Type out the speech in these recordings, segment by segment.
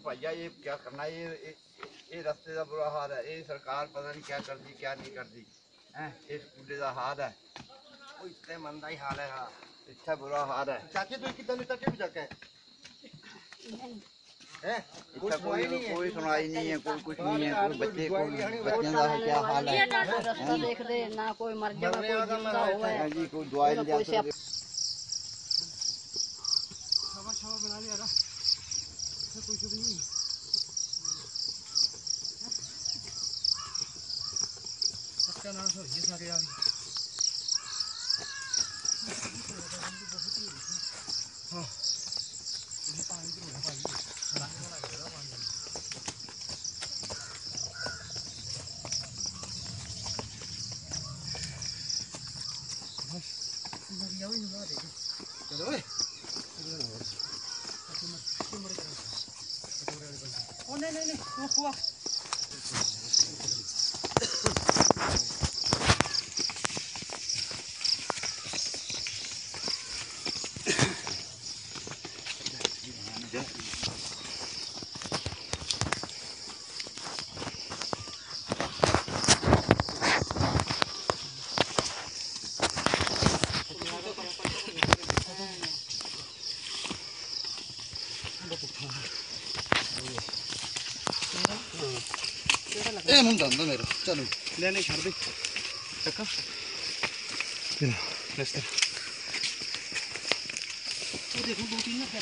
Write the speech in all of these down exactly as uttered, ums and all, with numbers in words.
भैया ये क्या करना है, ये ये रास्ते का बुरा हाल है। ये सरकार पता नहीं क्या कर दी क्या नहीं कर दी है। इस कूड़े का हाल है, इतने मंदा ही हाल है। हाँ इतना बुरा हाल है। चाची तो कितना तक भी जाके है, कोई सुनाई नहीं है, कोई सुनाई नहीं है, कोई कुछ नहीं है। कोई बच्चे को बच्चों का है क्या हाल है, रास्ता देख दे ना, कोई मर जाए कोई जिंदा हुआ जी, कोई दवाई ले जाते हैं। छावा छावा बना लिया रहा, कोई शुभ नहीं है। सबका नाम हो ये सारे यार। हाँ ये पानी तो है भाई, लाने वाला है पानी। नदियाँ भी निभा देगी। चलो ए ओ नहीं नहीं नहीं वो हुआ ए मुंडा अंदर मेरा चलो लेने छोड़ दे टक्का ये लेस्टर वो देखो दो तीन है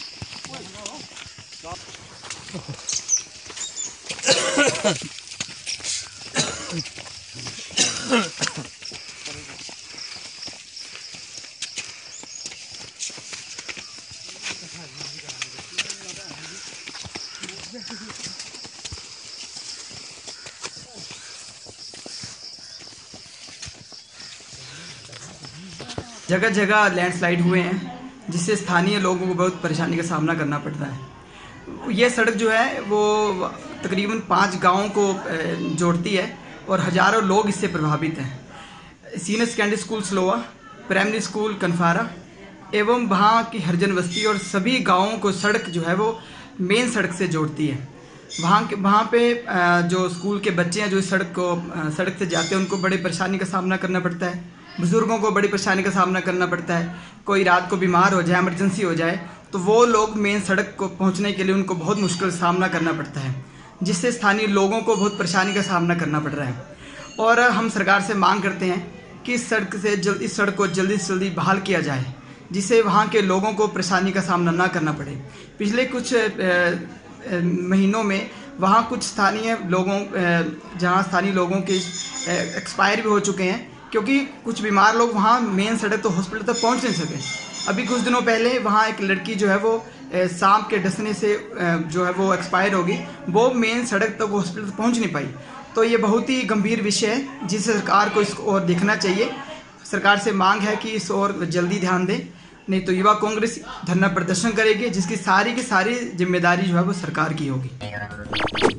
जगह जगह लैंडस्लाइड हुए हैं, जिससे स्थानीय लोगों को बहुत परेशानी का सामना करना पड़ता है। ये सड़क जो है वो तकरीबन पाँच गांवों को जोड़ती है और हज़ारों लोग इससे प्रभावित हैं। Senior secondary school Saloa, primary school Kanfara एवं वहाँ की हरजन बस्ती और सभी गाँवों को सड़क जो है वो मेन सड़क से जोड़ती है। वहाँ के वहाँ पे जो स्कूल के बच्चे हैं जो इस सड़क को सड़क से जाते हैं उनको बड़ी परेशानी का सामना करना पड़ता है। बुज़ुर्गों को बड़ी परेशानी का सामना करना पड़ता है। कोई रात को बीमार हो जाए, इमरजेंसी हो जाए तो वो लोग मेन सड़क को पहुंचने के लिए उनको बहुत मुश्किल सामना करना पड़ता है, जिससे स्थानीय लोगों को बहुत परेशानी का सामना करना पड़ रहा है। और हम सरकार से मांग करते हैं कि इस सड़क से जल्द इस सड़क को जल्दी से जल्दी बहाल किया जाए, जिससे वहाँ के लोगों को परेशानी का सामना ना करना पड़े। पिछले कुछ महीनों में वहाँ कुछ स्थानीय लोगों जहाँ स्थानीय लोगों के एक्सपायर भी हो चुके हैं, क्योंकि कुछ बीमार लोग वहाँ मेन सड़क तो हॉस्पिटल तक पहुँच नहीं सके। अभी कुछ दिनों पहले वहाँ एक लड़की जो है वो सांप के डसने से जो है वो एक्सपायर हो गई, वो मेन सड़क तक हॉस्पिटल तक पहुँच नहीं पाई। तो ये बहुत ही गंभीर विषय है, जिस सरकार को इस ओर देखना चाहिए। सरकार से मांग है कि इस ओर जल्दी ध्यान दें, नहीं तो युवा कांग्रेस धरना प्रदर्शन करेगी, जिसकी सारी की सारी जिम्मेदारी जो है वो सरकार की होगी।